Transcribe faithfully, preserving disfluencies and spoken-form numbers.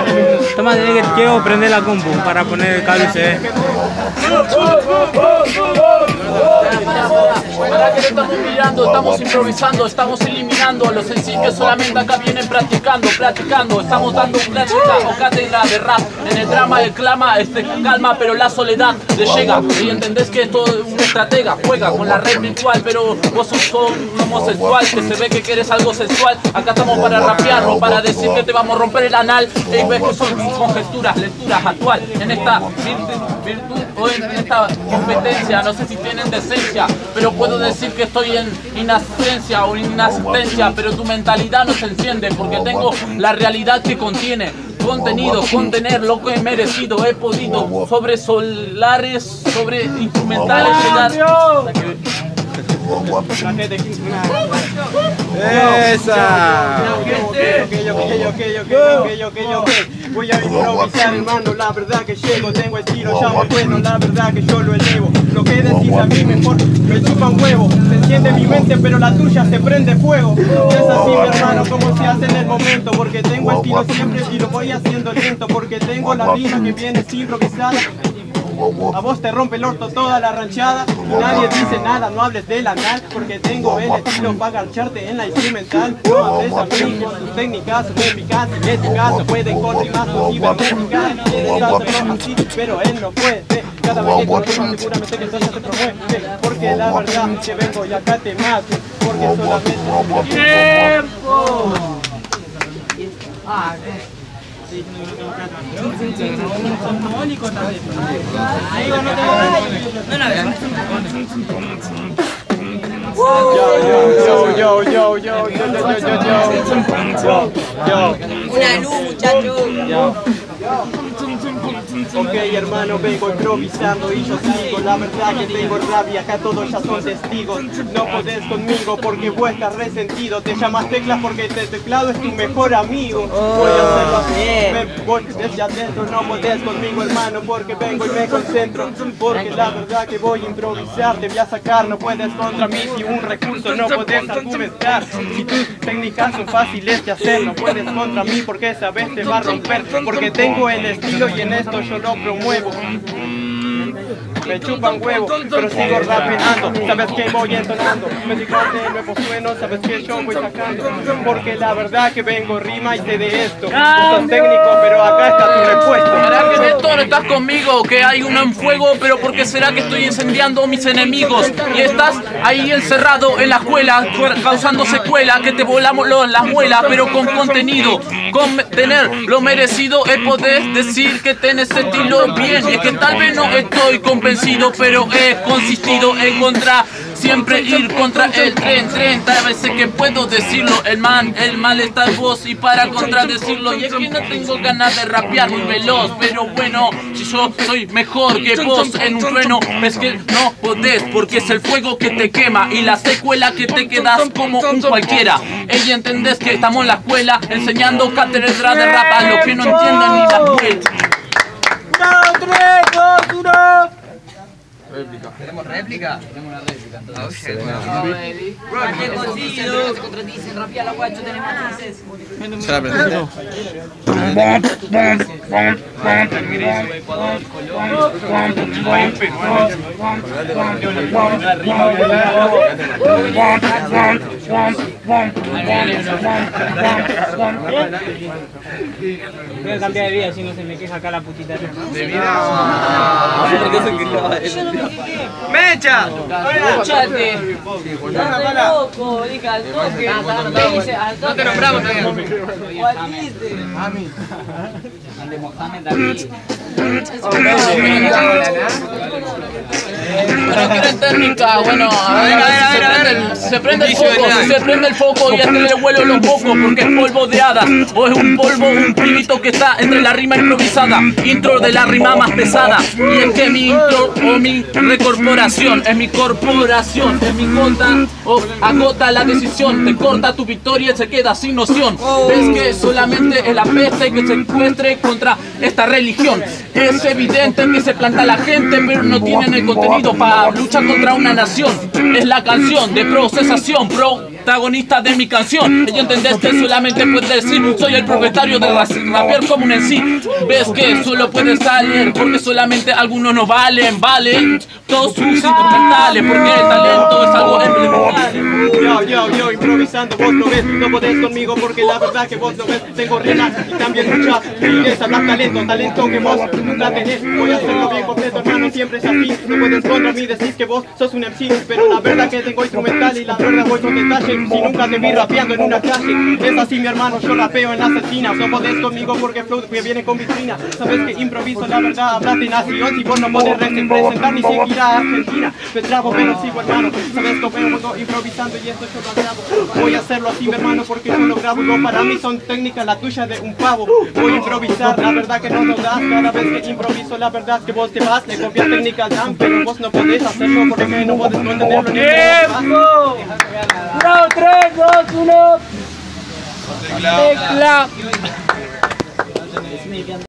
Toma, que quiero prender la compu para poner el cable U S B. Para que no estamos mirando, estamos improvisando, estamos eliminando los sencillos, solamente acá vienen practicando, practicando, estamos dando cátedra o cátedra de rap. En el drama el clama, este calma, pero la soledad le llega. Y entendés que esto es una estratega, juega con la red virtual, pero vos sos un homosexual que se ve que quieres algo sexual. Acá estamos para rapear, no para decir que te vamos a romper el anal. Y ves que son conjeturas, lecturas actual en esta virtud, virtud o en esta competencia. No sé si tienen decencia, pero puedo decir que estoy en inasistencia o inasistencia, pero tu mentalidad no se enciende porque tengo la realidad que contiene contenido, contener lo que he merecido, he podido sobre solares, sobre instrumentales llegar. ¡Esa! Voy a improvisar, hermano, la verdad que llego, tengo estilo ya muy bueno, la verdad que yo lo elevo. Lo que decís a mí mejor me chupa un huevo, se enciende mi mente pero la tuya se prende fuego. Y es así, mi hermano, como se hace en el momento, porque tengo estilo siempre y lo voy haciendo lento, porque tengo la rima que viene improvisada. A vos te rompe el orto toda la ranchada y nadie dice nada, no hables del anal, porque tengo el estilo para garcharte en la instrumental. No hables a mí con tus técnicas épicas, en este caso pueden contribuir con cibernética. Quieres hacerlo así, pero él no puede. Cada vez que contigo seguramente que entonces te promueve, porque la verdad que vengo y acá te mato, porque solamente tiempo. Ah, Yo, yo, yo, yo, yo, yo, yo, yo, yo, yo. Una luz, muchachos. Ok, hermano, vengo improvisando y yo sigo. La verdad que tengo rabia, acá todos ya son testigos. No podés conmigo porque vos estás resentido. Te llamas Teclas porque el teclado es tu mejor amigo. Voy a hacerlo así. Vos desde adentro no podés conmigo, hermano, porque vengo y me concentro. Porque la verdad que voy a improvisar, te voy a sacar. No puedes contra mí si un recurso no podés argumentar. Si tus técnicas son fáciles de hacer, no puedes contra mí porque esa vez te va a romper. Porque tengo el estilo y en esto yo lo promuevo. Me chupan huevo, pero sigo rapeando. Sabes que voy entonando, me digas de nuevo sueno, sabes que yo voy sacando. Porque la verdad que vengo rima y sé de esto. No sos técnico, pero acá está tu respuesta. ¿Será que en esto no estás conmigo? Que hay uno en fuego, pero ¿por qué será que estoy incendiando mis enemigos? Y estás ahí encerrado en la escuela, causando secuela, que te volamos las muelas, pero con contenido. Con tener lo merecido, es poder decir que tenés estilo bien. Y es que tal vez no estoy convencido, pero he consistido en contra, siempre ir contra el tren, tren. Tal vez sé que puedo decirlo, el man, el mal está en vos y para contradecirlo. Y es que no tengo ganas de rapear muy veloz, pero bueno, si yo soy mejor que vos en un trueno, es que no podés, porque es el fuego que te quema y la secuela que te quedas como un cualquiera. Ella entendés que estamos en la escuela enseñando cátedra de rap a los que no entienden ni la vuelta. Réplica. ¿Tenemos réplica? Tenemos una réplica entonces. Okay, bueno. Se contradicen, rapía la guacho, tenemos dices. Se la presento. Voy a cambiar de vida si no se me queja acá la putita. De vida. ¡Mecha! Escuchate. Estás loco, diga al toque. Me dice al toque. No te nombramos todavía. ¿Cuál dice? Ande Mohamed aquí. Pero quieren técnica, bueno, a ver, a ver, a ver, a ver. Se prende el foco, si se prende el foco y hasta le vuelo los pocos, porque es polvo de hadas, o es un polvo, un pibito que está entre la rima improvisada, intro de la rima más pesada, y es que mi intro o mi recorporación, es mi corporación, es mi conta, o agota la decisión, te corta tu victoria y se queda sin noción, ves que solamente es la peste que se encuentre contra esta religión, es evidente que se planta la gente, pero no tienen el contenido para luchar contra una nación, es la canción de procesación, pro protagonista de mi canción. Y entendiste, solamente puedes decir, soy el propietario de la raper común en sí. Ves que solo puedes salir porque solamente algunos no valen, valen todos sus instrumentales, porque el talento es algo elemental. Yo, yo, yo, improvisando, vos lo ves, no podés conmigo porque la verdad que vos lo ves. Tengo rimas y también mucha fluidez, hablar talento, talento que vos nunca tenés. Voy a hacerlo bien completo, hermano, siempre es así. No puedes contra mí, decís que vos sos un M C, pero la verdad que tengo instrumental y la verdad voy con detalle. Si nunca te vi rapeando en una calle, es así mi hermano, yo rapeo en las esquinas. No podés conmigo porque flow que viene con vitrina. Sabes que improviso, la verdad, hablas de nación. Si vos no podés representar ni siquiera a Argentina, me trago pero sigo hermano. Sabes que vengo improvisando y esto yo lo grabo. Voy a hacerlo así mi hermano porque yo lo grabo. No, para mí son técnicas, la tuya de un pavo. Voy a improvisar, la verdad que no lo das. Cada vez que improviso, la verdad que vos te vas. Le copias técnicas dan, pero vos no podés hacerlo porque no podés contenerlo ni ¡Tiempo! ¡Bravo! tres, dos, uno. Tecla.